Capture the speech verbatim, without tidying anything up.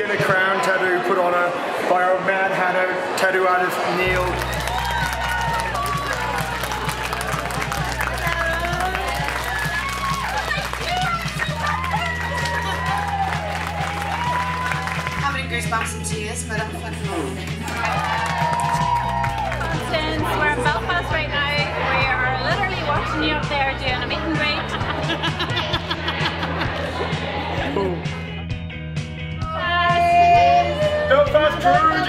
getting a crown tattoo put on her by our Mad Hatter tattoo artist Neil. How many goosebumps and tears, but I'm fucking Since we're in Belfast right now, we are literally watching you up there doing a meet and greet. Belfast Crew!